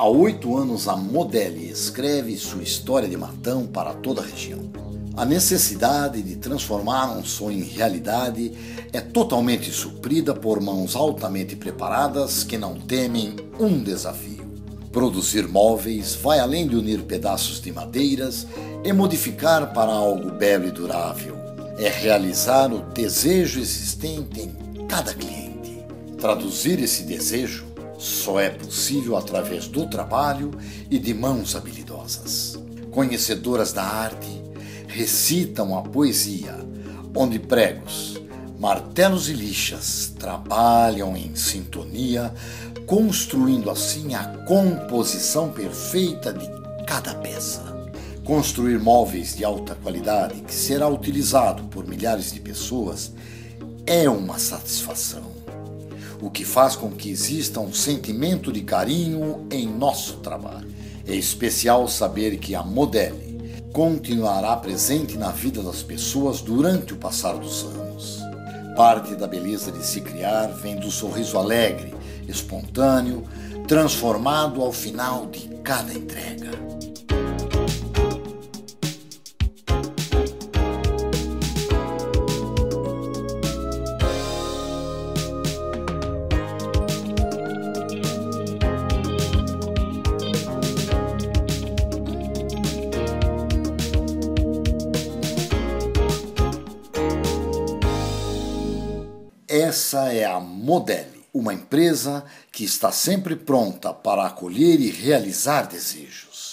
Há 8 anos, a Modeli escreve sua história de Matão para toda a região. A necessidade de transformar um sonho em realidade é totalmente suprida por mãos altamente preparadas que não temem um desafio. Produzir móveis vai além de unir pedaços de madeiras e modificar para algo belo e durável. É realizar o desejo existente em cada cliente. Traduzir esse desejo só é possível através do trabalho e de mãos habilidosas. Conhecedoras da arte, recitam a poesia, onde pregos, martelos e lixas trabalham em sintonia, construindo assim a composição perfeita de cada peça. Construir móveis de alta qualidade que será utilizado por milhares de pessoas é uma satisfação, o que faz com que exista um sentimento de carinho em nosso trabalho. É especial saber que a Modeli continuará presente na vida das pessoas durante o passar dos anos. Parte da beleza de se criar vem do sorriso alegre, espontâneo, transformado ao final de cada entrega. Essa é a Modeli, uma empresa que está sempre pronta para acolher e realizar desejos.